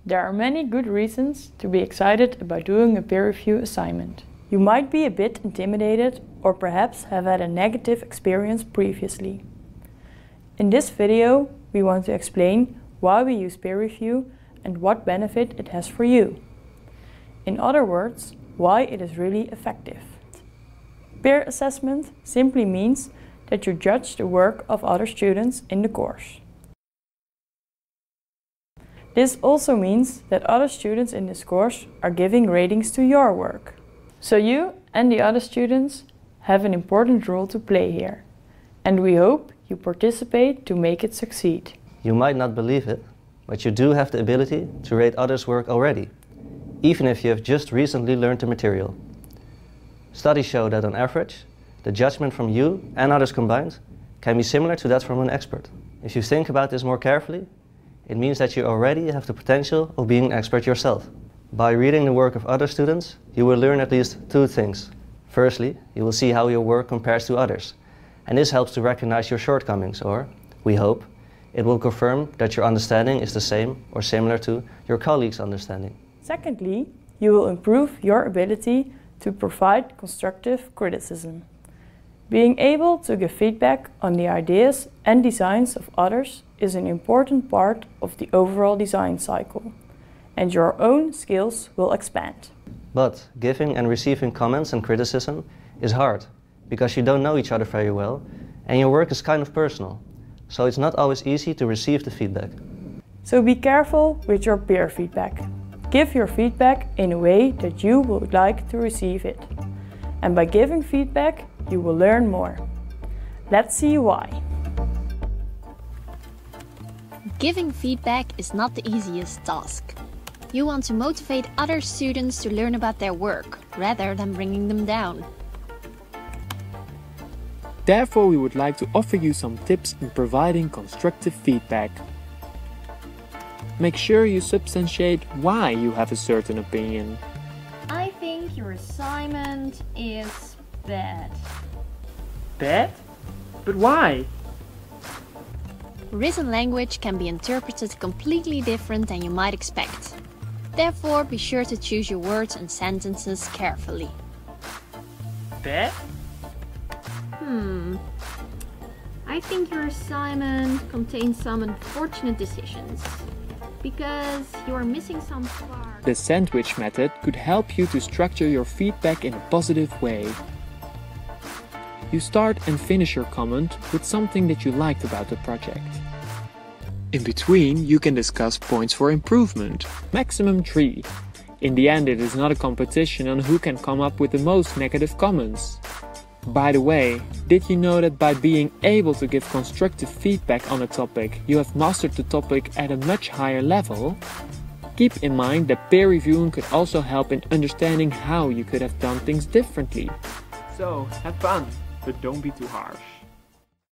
There are many good reasons to be excited about doing a peer review assignment. You might be a bit intimidated or perhaps have had a negative experience previously. In this video, we want to explain why we use peer review and what benefit it has for you. In other words, why it is really effective. Peer assessment simply means that you judge the work of other students in the course. This also means that other students in this course are giving ratings to your work. So you and the other students have an important role to play here, and we hope you participate to make it succeed. You might not believe it, but you do have the ability to rate others' work already, even if you have just recently learned the material. Studies show that on average, the judgment from you and others combined can be similar to that from an expert. If you think about this more carefully, it means that you already have the potential of being an expert yourself. By reading the work of other students, you will learn at least two things. Firstly, you will see how your work compares to others, and this helps to recognize your shortcomings, or, we hope, it will confirm that your understanding is the same or similar to your colleagues' understanding. Secondly, you will improve your ability to provide constructive criticism. Being able to give feedback on the ideas and designs of others is an important part of the overall design cycle, and your own skills will expand. But giving and receiving comments and criticism is hard, because you don't know each other very well, and your work is kind of personal, so it's not always easy to receive the feedback. So be careful with your peer feedback. Give your feedback in a way that you would like to receive it. And by giving feedback, you will learn more. Let's see why. Giving feedback is not the easiest task. You want to motivate other students to learn about their work, rather than bringing them down. Therefore, we would like to offer you some tips in providing constructive feedback. Make sure you substantiate why you have a certain opinion. I think your assignment is bad. Bad? But why? Written language can be interpreted completely different than you might expect. Therefore, be sure to choose your words and sentences carefully. Bad? I think your assignment contains some unfortunate decisions, because you are missing some part. The sandwich method could help you to structure your feedback in a positive way. You start and finish your comment with something that you liked about the project. In between, you can discuss points for improvement, maximum 3. In the end, it is not a competition on who can come up with the most negative comments. By the way, did you know that by being able to give constructive feedback on a topic, you have mastered the topic at a much higher level? Keep in mind that peer reviewing could also help in understanding how you could have done things differently. So, have fun, but don't be too harsh.